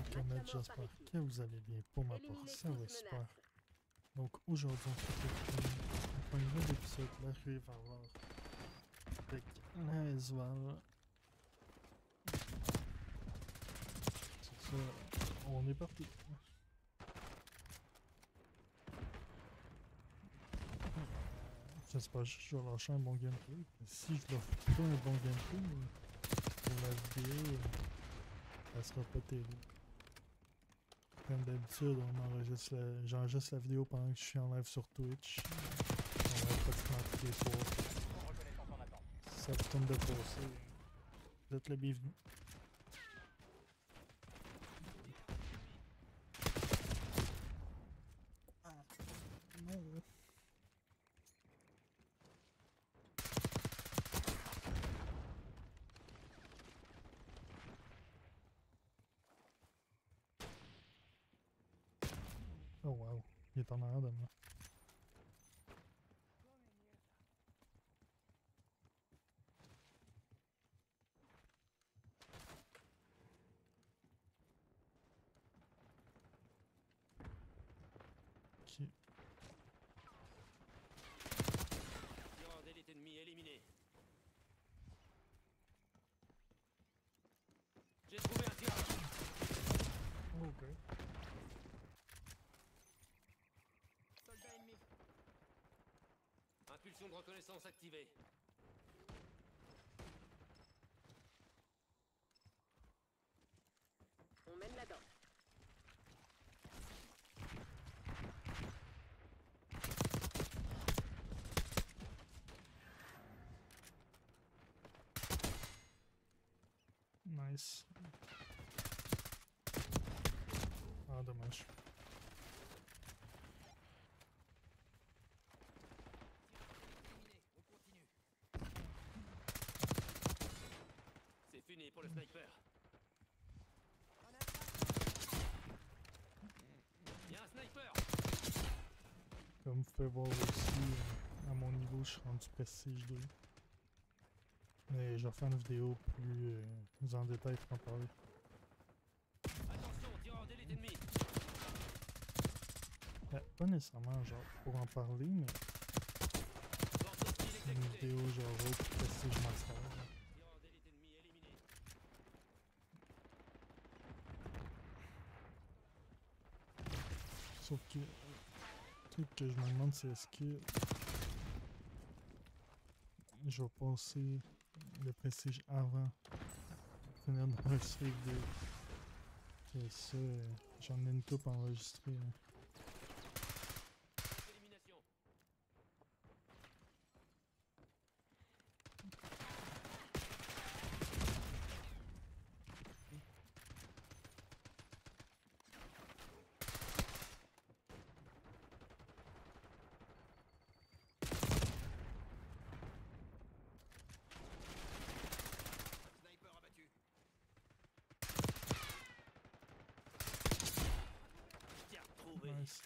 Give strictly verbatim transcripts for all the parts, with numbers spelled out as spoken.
Kamet, j'espère que vous allez bien. Pour ma part, ça va super. Donc aujourd'hui, on se retrouve pour un nouvel épisode de la rue Valor avec la S-Val. C'est ça, on est parti. J'espère juste que je vais lâcher un bon gameplay. Si je leur fais pas un bon gameplay, pour la vidéo, elle sera pas terrible. Comme d'habitude, on enregistre la... j'enregistre la vidéo pendant que je suis en live sur Twitch. On va pratiquement tous les soirs. Si ça vous tombe de passer, vous êtes le bienvenu. Ah, non. Oh wow, il est en arrière de moi. Ok. Tireur d'élite ennemi éliminé. J'ai trouvé un tireur. Ok. Soldat ennemi. Impulsion de reconnaissance activée. On mène la danse. Nice. Ah, dommage. On continue. C'est fini pour le sniper. Il y a un sniper. Comme vous pouvez voir aussi, à mon niveau, je suis rendu prestige deux. Mais je vais faire une vidéo plus euh, en détail pour en parler. Attention, tireur d'élite ennemi. Ben, pas nécessairement genre pour en parler, mais Force hostile une exécutée. vidéo genre autre prestige master. Là. Tireur d'élite ennemi éliminé. Sauf que le truc que je me demande, c'est est-ce que je vais passer le prestige avant de finir d'enregistrer la vidéo. C'est ça, euh, j'en ai une coupe enregistrée. Hein. Élimination. Sniper abattu. Tiens, trouvé. Nice.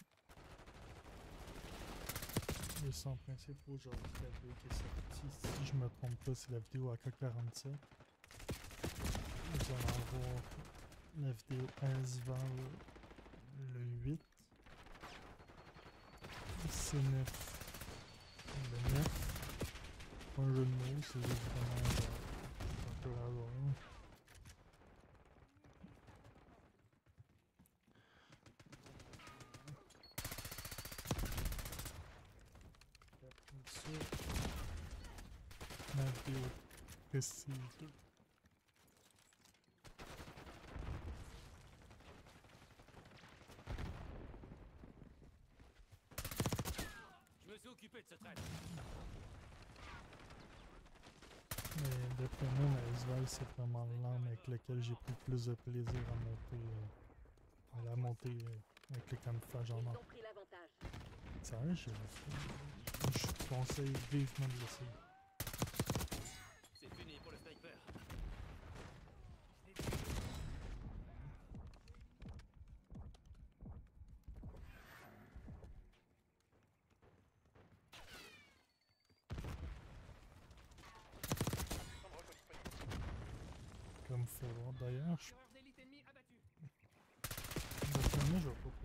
Les sons principaux, genre la vidéo qui est sortie, si je me trompe pas, c'est la vidéo A K quarante-sept. Vous allez avoir la vidéo S-Val le huit. C neuf le neuf. Pas un jeu de mots, c'est juste vraiment genre un peu hasard. Comme ça, ma vidéo prestige deux. Je me suis occupé de ce traître. Mais d'après moi, la S-Val, c'est vraiment l'arme avec laquelle j'ai pris le plus de plaisir à monter, euh, à la monter euh, avec le camouflage en Ils or. ont pris l'avantage. Ça va, je, je conseille vivement de l'essayer. C'est fini pour le sniper. Comme vous pouvez voir d'ailleurs, je Tireur d'élite ennemi abattu.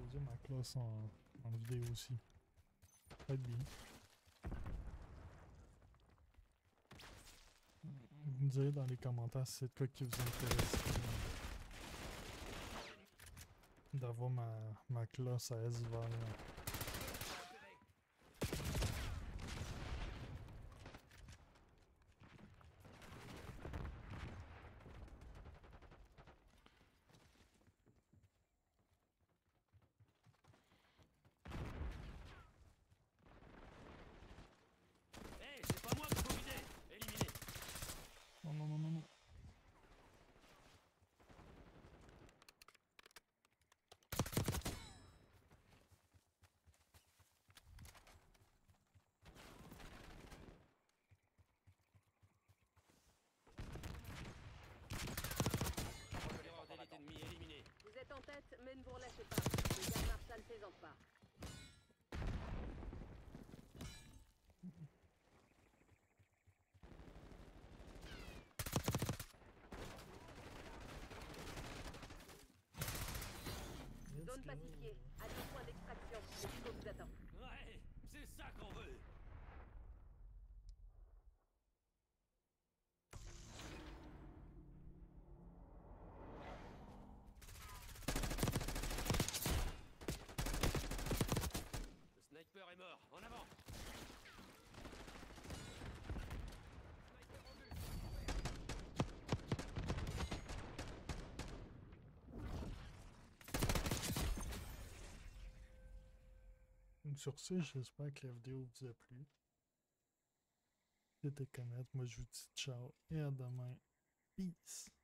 choisir ma classe en, en vidéo aussi. Ça va être bien. Vous me direz dans les commentaires si c'est de quoi qui vous intéresse euh, d'avoir ma, ma classe à S-Valiant. Hé, c'est pas moi qu'il faut viser. Éliminé. Non, non, non, non, non. Repérant d'élite ennemi éliminé. Vous êtes en tête, mais ne vous relâchez pas. Le garde Marshall plaisante pas. Let's Zone go. pacifiée. Allez au point d'extraction. Le Hugo vous attend. Ouais, c'est ça qu'on veut. Le sniper est mort. En avant. Sniper en vue. Sur ce, j'espère que la vidéo vous a plu. C'était Connect, moi je vous dis ciao et à demain. Peace!